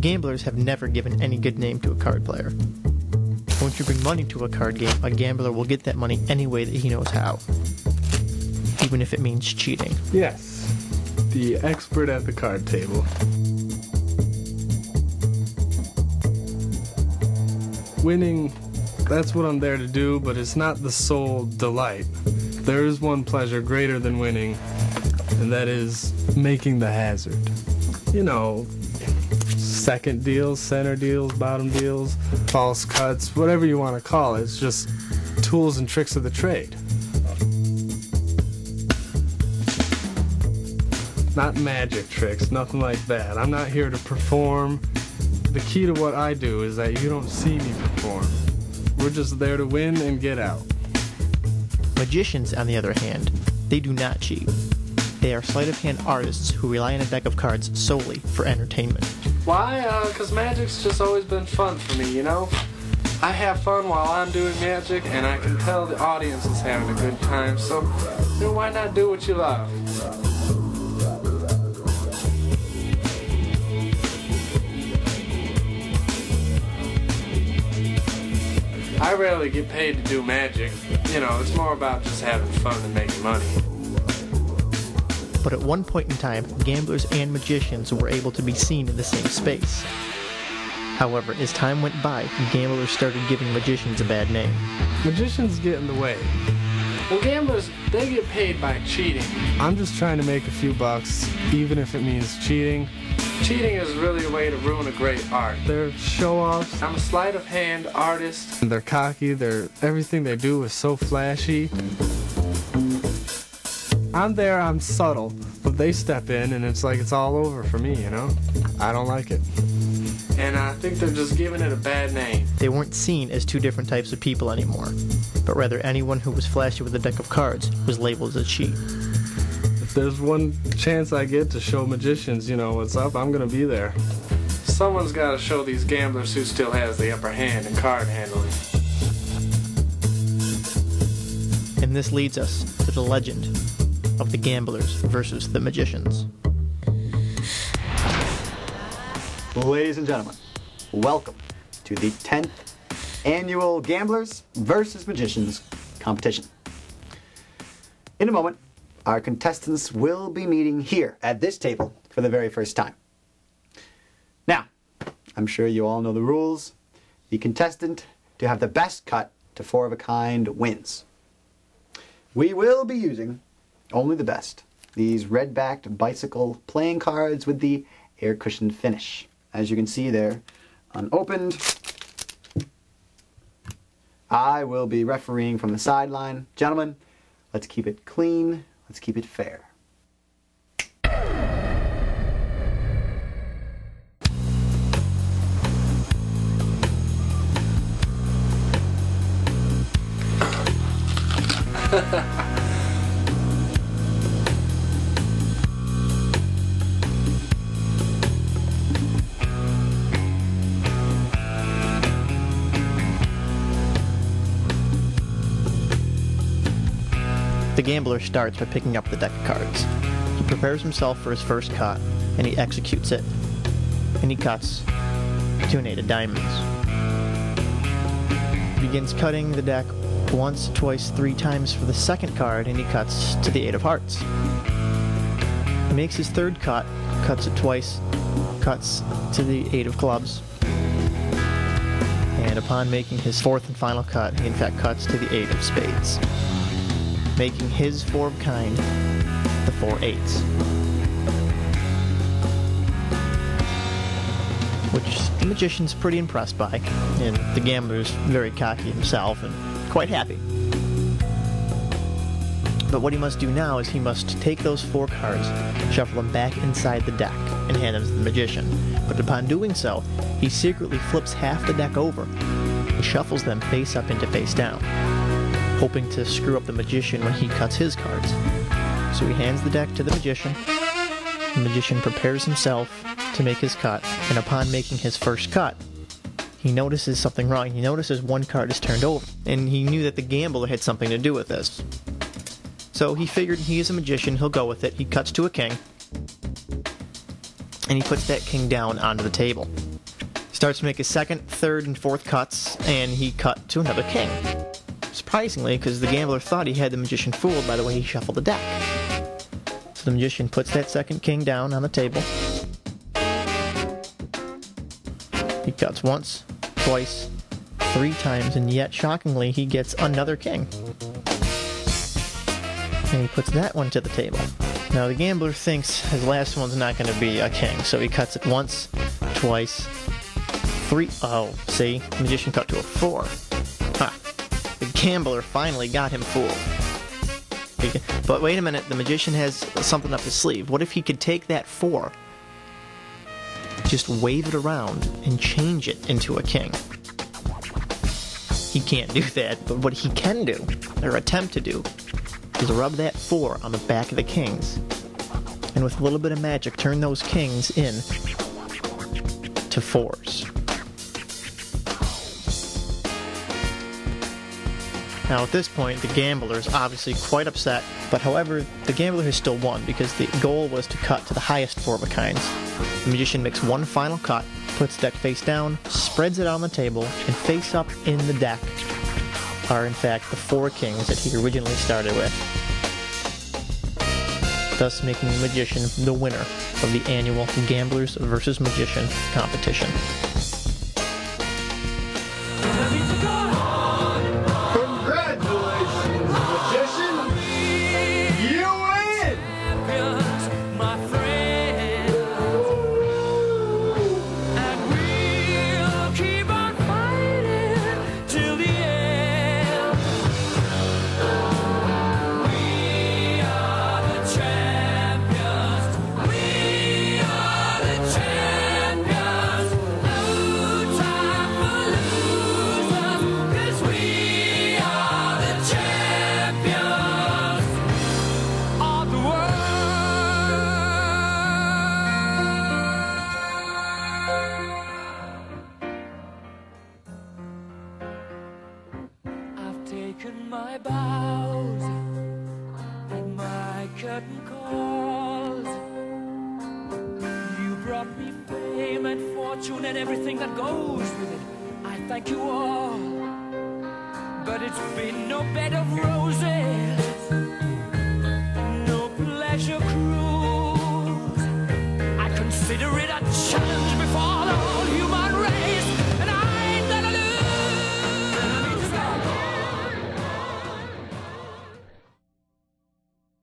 gamblers have never given any good name to a card player. Once you bring money to a card game, a gambler will get that money any way that he knows how, even if it means cheating. Yes, the expert at the card table. Winning, that's what I'm there to do, but it's not the sole delight. There is one pleasure greater than winning, and that is making the hazard. You know, second deals, center deals, bottom deals, false cuts, whatever you want to call it. It's just tools and tricks of the trade. Not magic tricks, nothing like that. I'm not here to perform. The key to what I do is that you don't see me perform. We're just there to win and get out. Magicians, on the other hand, they do not cheat. They are sleight-of-hand artists who rely on a deck of cards solely for entertainment. Why? Because magic's just always been fun for me, you know? I have fun while I'm doing magic, and I can tell the audience is having a good time, so why not do what you love? I rarely get paid to do magic. You know, it's more about just having fun and making money. But at one point in time, gamblers and magicians were able to be seen in the same space. However, as time went by, gamblers started giving magicians a bad name. Magicians get in the way. Well, gamblers, they get paid by cheating. I'm just trying to make a few bucks, even if it means cheating. Cheating is really a way to ruin a great art. They're show-offs. I'm a sleight-of-hand artist. They're cocky. Everything they do is so flashy. I'm there, I'm subtle, but they step in and it's like it's all over for me, you know? I don't like it. And I think they're just giving it a bad name. They weren't seen as two different types of people anymore, but rather anyone who was flashy with a deck of cards was labeled as a cheat. If there's one chance I get to show magicians, you know, what's up, I'm gonna be there. Someone's gotta show these gamblers who still has the upper hand in card handling. And this leads us to the legend of the gamblers versus the magicians. Ladies and gentlemen, welcome to the 10th annual Gamblers versus Magicians competition. In a moment, our contestants will be meeting here at this table for the very first time. Now, I'm sure you all know the rules. The contestant to have the best cut to four of a kind wins. We will be using only the best. These red-backed bicycle playing cards with the air-cushioned finish. As you can see there, unopened. I will be refereeing from the sideline. Gentlemen, let's keep it clean. Let's keep it fair. The gambler starts by picking up the deck of cards. He prepares himself for his first cut, and he executes it. And he cuts to an 8 of diamonds. He begins cutting the deck once, twice, 3 times for the second card, and he cuts to the 8 of hearts. He makes his third cut, cuts it twice, cuts to the 8 of clubs. And upon making his fourth and final cut, he in fact cuts to the 8 of spades, making his 4 of kind the 4 8s. Which the magician's pretty impressed by, and the gambler's very cocky himself and quite happy. But what he must do now is he must take those 4 cards, shuffle them back inside the deck, and hand them to the magician. But upon doing so, he secretly flips half the deck over and shuffles them face up into face down, hoping to screw up the magician when he cuts his cards. So he hands the deck to the magician. The magician prepares himself to make his cut, and upon making his first cut, he notices something wrong. He notices one card is turned over, and he knew that the gambler had something to do with this. So he figured he is a magician, he'll go with it. He cuts to a king, and he puts that king down onto the table. Starts to make his second, third, and fourth cuts, and he cut to another king. Surprisingly, because the gambler thought he had the magician fooled by the way he shuffled the deck. So the magician puts that second king down on the table. He cuts once, twice, 3 times, and yet, shockingly, he gets another king. And he puts that one to the table. Now, the gambler thinks his last one's not going to be a king, so he cuts it once, twice, 3... Oh, see? The magician cut to a 4. Ha! The gambler finally got him fooled. But wait a minute, the magician has something up his sleeve. What if he could take that 4, just wave it around, and change it into a king? He can't do that, but what he can do, or attempt to do, is rub that 4 on the back of the kings, and with a little bit of magic, turn those kings in to 4s. Now at this point, the gambler is obviously quite upset, but however, the gambler has still won because the goal was to cut to the highest 4 of a kinds. The magician makes one final cut, puts the deck face down, spreads it on the table, and face up in the deck are in fact the 4 kings that he originally started with, thus making the magician the winner of the annual Gamblers vs. Magician competition. Congratulations, magician! You win! My friend, and we'll keep on fighting till the end. We are the champions. We are the champions. No time for losers, 'cause we are the champions of the world. I've taken my bows and my curtain calls. You brought me fame and fortune and everything that goes with it. I thank you all, but it's been no bed of roses, no pleasure cruise. I consider it a challenge before the whole human race.